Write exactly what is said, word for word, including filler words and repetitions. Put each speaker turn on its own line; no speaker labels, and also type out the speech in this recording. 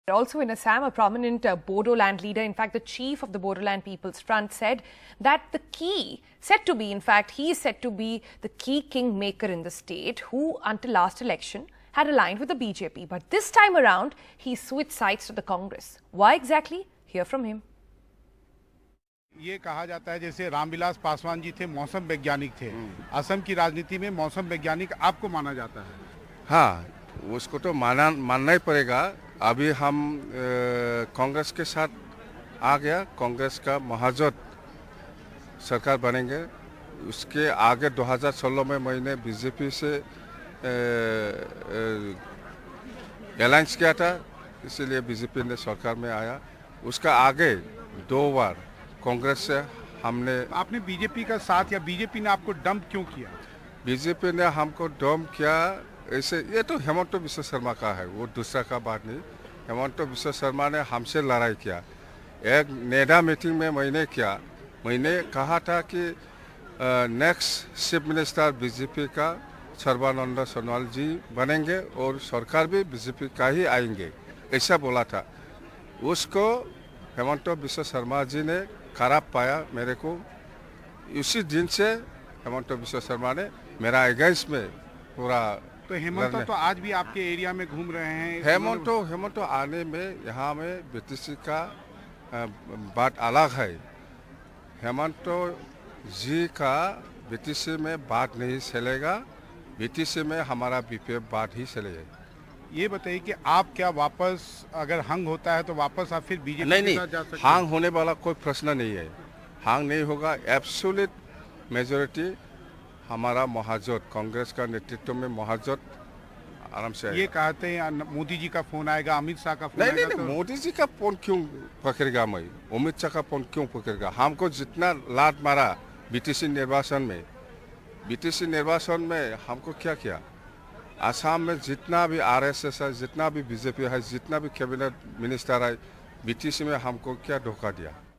Also in Assam, a prominent uh, Bodoland leader, in fact the chief of the Bodoland People's Front, said that the key, said to be, in fact he is said to be the key kingmaker in the state who until last election had aligned with the B J P. But this time around he switched sides to the Congress. Why exactly? Hear from him.
ये कहा जाता है जैसे रामविलास पासवान जी थे, मौसम वैज्ञानिक थे। असम की राजनीति में मौसम वैज्ञानिक आपको माना जाता है?
हाँ, उसको तो माना मानना ही पड़ेगा। अभी हम कांग्रेस के साथ आ गया, कांग्रेस का महाजोत सरकार बनेंगे। उसके आगे दो हज़ार सोलह में मैंने बीजेपी से अलायंस किया था, इसीलिए बीजेपी ने सरकार में आया। उसका आगे दो बार कांग्रेस से हमने।
आपने बीजेपी का साथ या बीजेपी ने आपको डंप क्यों किया?
बीजेपी ने हमको डंप किया ऐसे, ये तो हेमंत बिश्व शर्मा का है, वो दूसरा का बात नहीं। हेमंत बिश्व शर्मा ने हमसे लड़ाई किया। एक नेडा मीटिंग में मैंने किया, मैंने कहा था कि नेक्स्ट चीफ मिनिस्टर बीजेपी का सर्बानंद सोनोवाल जी बनेंगे और सरकार भी बीजेपी का ही आएंगे, ऐसा बोला था। उसको हेमंत बिश्व शर्मा जी ने खराब पाया मेरे को। उसी दिन से हेमंत बिश्व शर्मा ने मेरा अगेंस्ट में पूरा।
तो हेमंत तो आज भी आपके एरिया में घूम रहे हैं।
हेमंत हेमंत आने में यहाँ में बीटीसी का बात अलग है। हेमंत जी का बीटीसी में बात नहीं चलेगा, बीटीसी में हमारा बीपीएफ बात ही चलेगा।
ये बताइए कि आप क्या वापस अगर हंग होता है तो वापस आप फिर बीजेपी
नहीं नहीं हंग होने वाला कोई प्रश्न नहीं है। हंग नहीं होगा। एब्सोल्यूट मेजोरिटी हमारा महाजोत, कांग्रेस का नेतृत्व में महाजोत आराम से।
ये कहते हैं मोदी जी का फोन आएगा, अमित शाह का फोन
नहीं,
आएगा।
नहीं,
तो...
नहीं, मोदी जी का फोन क्यों पकड़ेगा? मैं अमित शाह का फोन क्यों पकड़ेगा? हमको जितना लात मारा बीटीसी निर्वाचन में, बीटीसी निर्वाचन में हमको क्या किया? आसाम में जितना भी आरएसएस है, जितना भी बीजेपी है, जितना भी कैबिनेट मिनिस्टर है, बीटीसी में हमको क्या धोखा दिया?